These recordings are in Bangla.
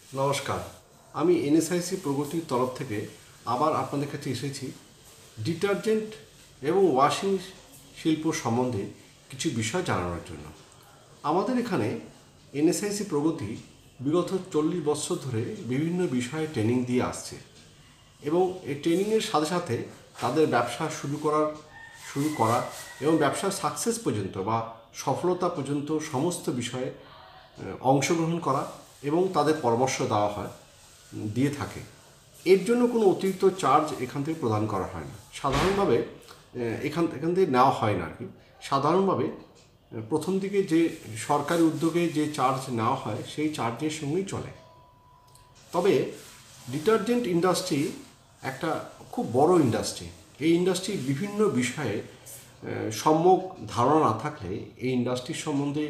নমস্কার, আমি এনএসআইসি প্রগতির তরফ থেকে আবার আপনাদের কাছে এসেছি ডিটারজেন্ট এবং ওয়াশিং শিল্প সম্বন্ধে কিছু বিষয় জানানোর জন্য। আমাদের এখানে এনএসআইসি প্রগতি বিগত 40 বছর ধরে বিভিন্ন বিষয়ে ট্রেনিং দিয়ে আসছে এবং এই ট্রেনিংয়ের সাথে সাথে তাদের ব্যবসা শুরু করা এবং ব্যবসার সাকসেস পর্যন্ত বা সফলতা পর্যন্ত সমস্ত বিষয়ে অংশগ্রহণ করা এবং তাদের পরামর্শ দিয়ে থাকে। এর জন্য কোনো অতিরিক্ত চার্জ এখান থেকে প্রদান করা হয় না। সাধারণভাবে এখান থেকে নেওয়া হয় না আর কি। সাধারণভাবে প্রথম দিকে যে সরকারি উদ্যোগে যে চার্জ নেওয়া হয় সেই চার্জের সঙ্গেই চলে। তবে ডিটারজেন্ট ইন্ডাস্ট্রি একটা খুব বড় ইন্ডাস্ট্রি। এই ইন্ডাস্ট্রি বিভিন্ন বিষয়ে সম্যক ধারণা না থাকলে এই ইন্ডাস্ট্রির সম্বন্ধে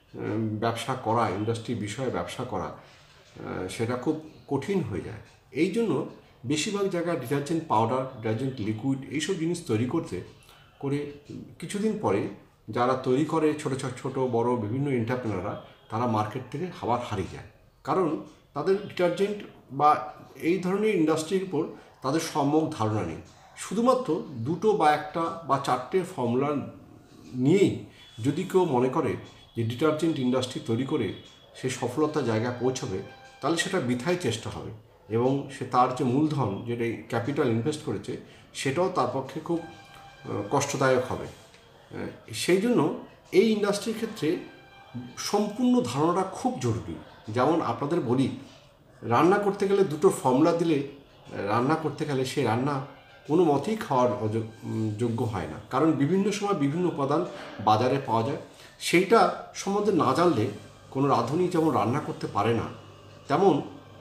ইন্ডাস্ট্রি বিষয়ে ব্যবসা করা সেটা খুব কঠিন হয়ে যায়। এই জন্য বেশিরভাগ জায়গায় ডিটারজেন্ট পাউডার, ডিটারজেন্ট লিকুইড এইসব জিনিস তৈরি করে কিছুদিন পরে যারা তৈরি করে ছোট বড় বিভিন্ন এন্টারপ্রেনাররা তারা মার্কেট থেকে হারিয়ে যায়। কারণ তাদের ডিটারজেন্ট বা এই ধরনের ইন্ডাস্ট্রির উপর তাদের সম্যক ধারণা নেই। শুধুমাত্র দুটো বা একটা বা চারটে ফর্মুলা নিয়েই যদি কেউ মনে করে যে ডিটারজেন্ট ইন্ডাস্ট্রি তৈরি করে সে সফলতার জায়গায় পৌঁছবে, তাহলে সেটা বৃথাই চেষ্টা হবে এবং সে তার যে মূলধন যেটা ক্যাপিটাল ইনভেস্ট করেছে সেটাও তার পক্ষে খুব কষ্টদায়ক হবে। সেই জন্য এই ইন্ডাস্ট্রির ক্ষেত্রে সম্পূর্ণ ধারণাটা খুব জরুরি। যেমন আপনাদের বলি, রান্না করতে গেলে দুটো ফর্মুলা দিলে রান্না করতে গেলে সেই রান্না কোনো মতেই খাওয়ার যোগ্য হয় না। কারণ বিভিন্ন সময় বিভিন্ন উপাদান বাজারে পাওয়া যায়, সেইটা সম্বন্ধে না জানলে কোনো রাঁধুনি যেমন রান্না করতে পারে না, তেমন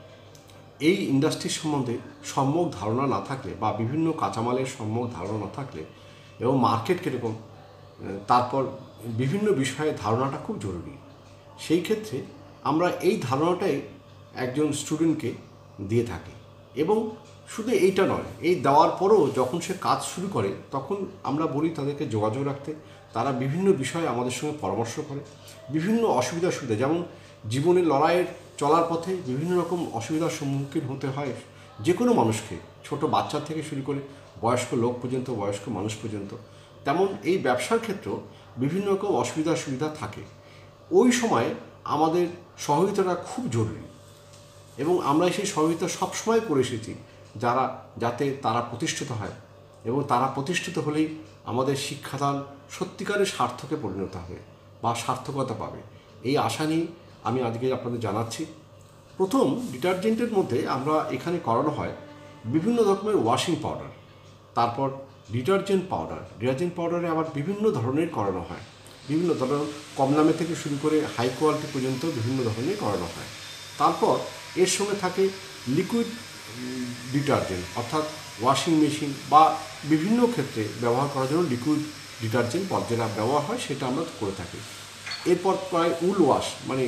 এই ইন্ডাস্ট্রির সম্বন্ধে সম্যক ধারণা না থাকলে বা বিভিন্ন কাঁচামালের সম্যক ধারণা না থাকলে এবং মার্কেট কীরকম, তারপর বিভিন্ন বিষয়ে ধারণাটা খুব জরুরি। সেই ক্ষেত্রে আমরা এই ধারণাটাই একজন স্টুডেন্টকে দিয়ে থাকি এবং শুধু এইটা নয়, এই দেওয়ার পরও যখন সে কাজ শুরু করে তখন আমরা বলি তাদেরকে যোগাযোগ রাখতে। তারা বিভিন্ন বিষয়ে আমাদের সঙ্গে পরামর্শ করে। বিভিন্ন অসুবিধা যেমন জীবনের লড়াইয়ের চলার পথে বিভিন্ন রকম অসুবিধার সম্মুখীন হতে হয় যে কোনো মানুষকে, ছোট বাচ্চা থেকে শুরু করে বয়স্ক লোক পর্যন্ত, বয়স্ক মানুষ পর্যন্ত। তেমন এই ব্যবসার ক্ষেত্রেও বিভিন্ন রকম সুবিধা থাকে। ওই সময় আমাদের সহযোগিতাটা খুব জরুরি এবং আমরা সেই সহযোগিতা সবসময় করে এসেছি যাতে তারা প্রতিষ্ঠিত হয় এবং তারা প্রতিষ্ঠিত হলেই আমাদের শিক্ষাদান সত্যিকারের সার্থকে পরিণত হবে বা সার্থকতা পাবে। এই আশা নিয়ে আমি আজকে আপনাদের জানাচ্ছি। প্রথম, ডিটারজেন্টের মধ্যে আমরা এখানে করানো হয় বিভিন্ন রকমের ওয়াশিং পাউডার, তারপর ডিটারজেন্ট পাউডারে আবার বিভিন্ন ধরনের করানো হয়। বিভিন্ন ধরনের কম দামে থেকে শুরু করে হাই কোয়ালিটি পর্যন্ত বিভিন্ন ধরনের করানো হয়। তারপর এর সঙ্গে থাকে লিকুইড ডিটারজেন্ট, অর্থাৎ ওয়াশিং মেশিন বা বিভিন্ন ক্ষেত্রে ব্যবহার করার জন্য লিকুইড ডিটারজেন্ট যেটা ব্যবহার হয় সেটা আমরা করে থাকি। এরপর প্রায় উল ওয়াশ, মানে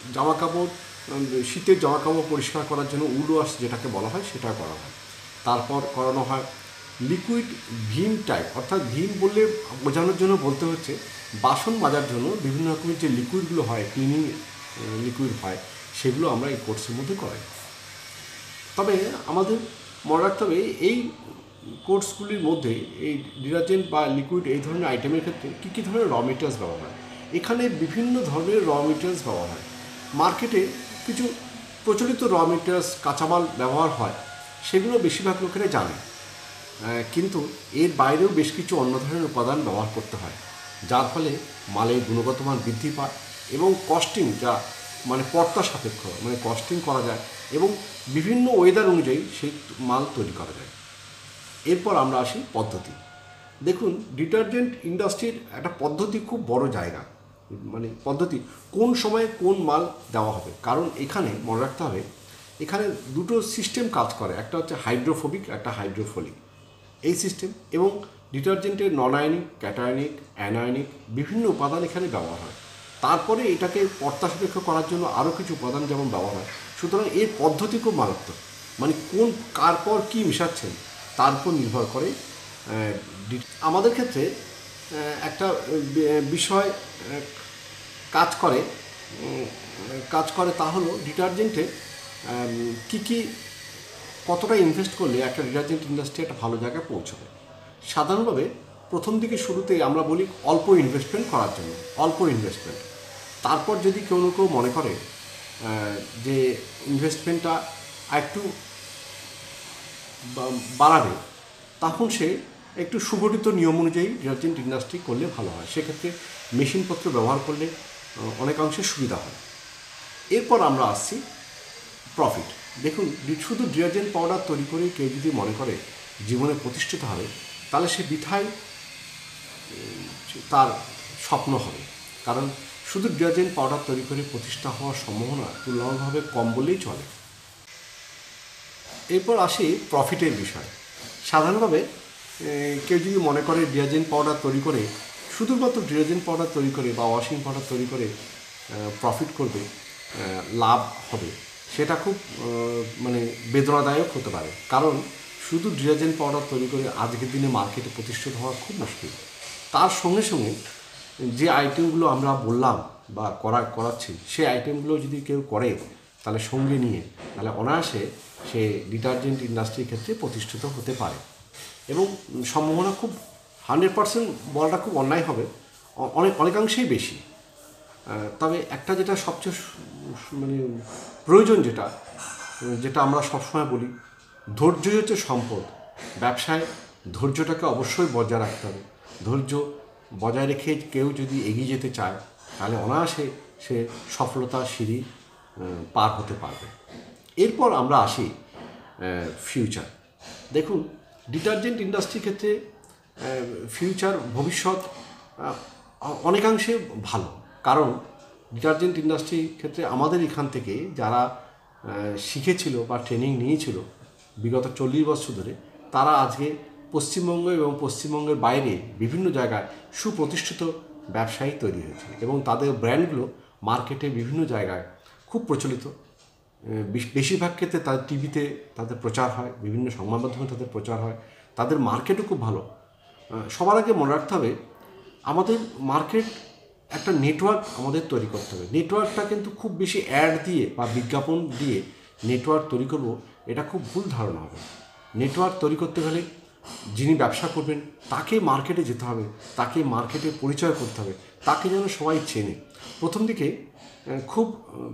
শীতের জামাকাপড় পরিষ্কার করার জন্য উল ওয়াশ যেটাকে বলা হয় সেটা করা হয়। তারপর করানো হয় লিকুইড ভিম টাইপ, অর্থাৎ ভিম বললে বোঝানোর জন্য বলতে হচ্ছে বাসন মাজার জন্য বিভিন্ন রকমের যে লিকুইডগুলো হয়, ক্লিনিং লিকুইড হয়, সেগুলো আমরা এই কোর্সের মধ্যে করাই। তবে আমাদের মনে রাখতে হবে এই কোর্সগুলির মধ্যে এই ডিটারজেন্ট বা লিকুইড এই ধরনের আইটেমের ক্ষেত্রে কী ধরনের র মেটেরিয়ালস ব্যবহার হয়। এখানে বিভিন্ন ধরনের র মেটেরিয়ালস ব্যবহার হয়। মার্কেটে কিছু প্রচলিত র মেটেরিয়ালস কাঁচামাল ব্যবহার হয়, সেগুলো বেশিরভাগ লোকেরা জানে, কিন্তু এর বাইরেও বেশ কিছু অন্য ধরনের উপাদান ব্যবহার করতে হয়, যার ফলে মালের গুণগত মান বৃদ্ধি পায় এবং কস্টিং পর্তা সাপেক্ষ, কস্টিং করা যায় এবং বিভিন্ন ওয়েদার অনুযায়ী সেই মাল তৈরি করা যায়। এরপর আমরা আসি পদ্ধতি। দেখুন, ডিটারজেন্ট ইন্ডাস্ট্রির একটা পদ্ধতি খুব বড় জায়গা, পদ্ধতি কোন সময়ে কোন মাল দেওয়া হবে। কারণ এখানে মনে রাখতে হবে এখানে দুটো সিস্টেম কাজ করে, একটা হচ্ছে হাইড্রোফোবিক, একটা হাইড্রোফোলিক এই সিস্টেম, এবং ডিটারজেন্টের নন আয়নিক, ক্যাটায়নিক, অ্যানায়নিক বিভিন্ন উপাদান এখানে ব্যবহার হয়। তারপরে এটাকে পর্তা সাপেক্ষ করার জন্য আরও কিছু উপাদান যেমন ব্যবহার হয়। সুতরাং এর পদ্ধতি খুব মারাত্মক, কোন কার পর কী মিশাচ্ছেন তার উপর নির্ভর করে। আমাদের ক্ষেত্রে একটা বিষয় কাজ করে তা হলো ডিটারজেন্টে কী কী কতটা ইনভেস্ট করলে একটা ডিটারজেন্ট ইন্ডাস্ট্রি একটা ভালো জায়গায় পৌঁছবে। সাধারণভাবে প্রথম দিকে শুরুতেই আমরা বলি অল্প ইনভেস্টমেন্ট করার জন্য, অল্প ইনভেস্টমেন্ট। তারপর যদি কেউ না কেউ মনে করে যে ইনভেস্টমেন্টটা একটু বাড়াবে, তখন সে একটু সুগঠিত নিয়ম অনুযায়ী ডিটারজেন্ট ইন্ডাস্ট্রি করলে ভালো হয়। সেক্ষেত্রে মেশিনপত্র ব্যবহার করলে অনেকাংশে সুবিধা হয়। এরপর আমরা আসছি প্রফিট। দেখুন, শুধু ডিটারজেন্ট পাউডার তৈরি করে কেউ যদি মনে করে জীবনে প্রতিষ্ঠিত হবে, তাহলে সে বৃথায় তার স্বপ্ন হবে। কারণ শুধু ডিটারজেন্ট পাউডার তৈরি করে প্রতিষ্ঠা হওয়ার সম্ভাবনা তুলনামূলকভাবে কম বললেই চলে। এরপর আসি প্রফিটের বিষয়। সাধারণভাবে কেউ যদি মনে করে ডিটারজেন্ট পাউডার তৈরি করে, শুধুমাত্র ডিটারজেন্ট পাউডার তৈরি করে বা ওয়াশিং পাউডার তৈরি করে প্রফিট করবে, লাভ হবে, সেটা খুব বেদনাদায়ক হতে পারে। কারণ শুধু ডিটারজেন্ট পাউডার তৈরি করে আজকের দিনে মার্কেটে প্রতিষ্ঠিত হওয়া খুব মুশকিল। তার সঙ্গে সঙ্গে যে আইটেমগুলো আমরা বললাম বা করাচ্ছি, সেই আইটেমগুলো যদি কেউ করে তাহলে সঙ্গে নিয়ে, তাহলে অনায়াসে সে ডিটারজেন্ট ইন্ডাস্ট্রির ক্ষেত্রে প্রতিষ্ঠিত হতে পারে। এবং সম্ভাবনা খুব 100% বলাটা খুব অন্যায় হবে, অনেকাংশেই বেশি। তবে একটা যেটা সবচেয়ে প্রয়োজন, যেটা আমরা সবসময় বলি, ধৈর্যই হচ্ছে সম্পদ। ব্যবসায় ধৈর্যটাকে অবশ্যই বজায় রাখতে হবে। ধৈর্য বজায় রেখে কেউ যদি এগিয়ে যেতে চায়, তাহলে অনায়াসে সে সফলতার সিঁড়ি পার হতে পারবে। এরপর আমরা আসি ফিউচার। দেখুন, ডিটারজেন্ট ইন্ডাস্ট্রির ক্ষেত্রে ফিউচার, ভবিষ্যৎ অনেকাংশে ভালো। কারণ ডিটারজেন্ট ইন্ডাস্ট্রির ক্ষেত্রে আমাদের এখান থেকে যারা শিখেছিল বা ট্রেনিং নিয়েছিল বিগত 40 বছর ধরে, তারা আজকে পশ্চিমবঙ্গ এবং পশ্চিমবঙ্গের বাইরে বিভিন্ন জায়গায় সুপ্রতিষ্ঠিত ব্যবসায়ী তৈরি হয়েছে এবং তাদের ব্র্যান্ডগুলো মার্কেটে বিভিন্ন জায়গায় খুব প্রচলিত। বেশিরভাগ ক্ষেত্রে তাদের টিভিতে তাদের প্রচার হয়, বিভিন্ন সংবাদ মাধ্যমে তাদের প্রচার হয়, তাদের মার্কেটও খুব ভালো। সবার আগে মনে রাখতে হবে, আমাদের মার্কেট একটা নেটওয়ার্ক আমাদের তৈরি করতে হবে। নেটওয়ার্কটা কিন্তু খুব বেশি অ্যাড দিয়ে বা বিজ্ঞাপন দিয়ে নেটওয়ার্ক তৈরি করব, এটা খুব ভুল ধারণা হবে। নেটওয়ার্ক তৈরি করতে গেলে যিনি ব্যবসা করবেন তাকে মার্কেটে যেতে হবে, তাকে মার্কেটে পরিচয় করতে হবে, তাকে যেন সবাই চেনে। প্রথম দিকে খুব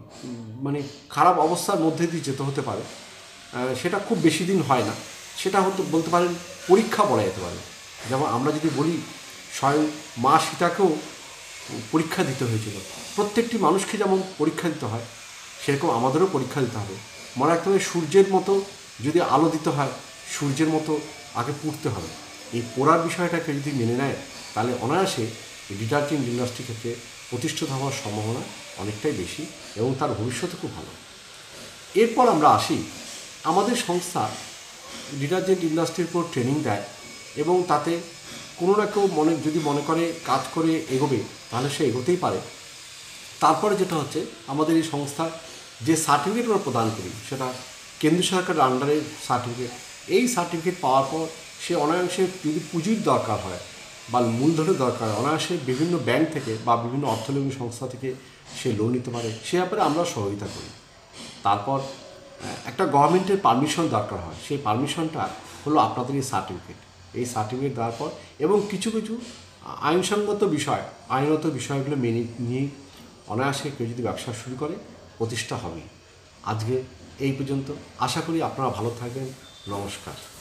খারাপ অবস্থার মধ্যে দিয়ে যেতে হতে পারে, সেটা খুব বেশি দিন হয় না। সেটা বলতে পারেন পরীক্ষা বলা যেতে পারে। যেমন আমরা যদি বলি, স্বয়ং মা সীতাকেও পরীক্ষা দিতে হয়েছিল। প্রত্যেকটি মানুষকে যেমন পরীক্ষা দিতে হয়, সেরকম আমাদেরও পরীক্ষা দিতে হবে। মনে রাখতে হবে, সূর্যের মতো যদি আলো দিতে হয়, সূর্যের মতো আগে পুড়তে হবে। এই পোড়ার বিষয়টাকে যদি মেনে নেয়, তাহলে অনায়াসে ডিটারজেন্ট ইন্ডাস্ট্রির ক্ষেত্রে প্রতিষ্ঠিত হওয়ার সম্ভাবনা অনেকটাই বেশি এবং তার ভবিষ্যতে খুব ভালো। এরপর আমরা আসি, আমাদের সংস্থা ডিটারজেন্ট ইন্ডাস্ট্রির উপর ট্রেনিং দেয় এবং তাতে কোনো না কেউ যদি মনে করে কাজ করে এগোবে, তাহলে সে এগোতেই পারে। তারপরে যেটা হচ্ছে, আমাদের এই সংস্থা যে সার্টিফিকেট আমরা প্রদান করি, সেটা কেন্দ্র সরকারের আন্ডারে সার্টিফিকেট। এই সার্টিফিকেট পাওয়ার পর সে অনায়াসে, যদি পুঁজির দরকার হয় বা মূলধনের দরকার হয়, অনায়াসে বিভিন্ন ব্যাংক থেকে বা বিভিন্ন অর্থলগ্নী সংস্থা থেকে সে লোন নিতে পারে। সে ব্যাপারে আমরা সহযোগিতা করি। তারপর একটা গভর্নমেন্টের পারমিশন দরকার হয়। সেই পারমিশনটা হলো আপনাদের এই সার্টিফিকেট। এই সার্টিফিকেট দেওয়ার পর এবং কিছু কিছু আইনগত বিষয়গুলো মেনে নিয়ে অনায়াসে কেউ যদি ব্যবসা শুরু করে, প্রতিষ্ঠা হবেই। আজকে এই পর্যন্ত। আশা করি আপনারা ভালো থাকবেন। নমস্কার।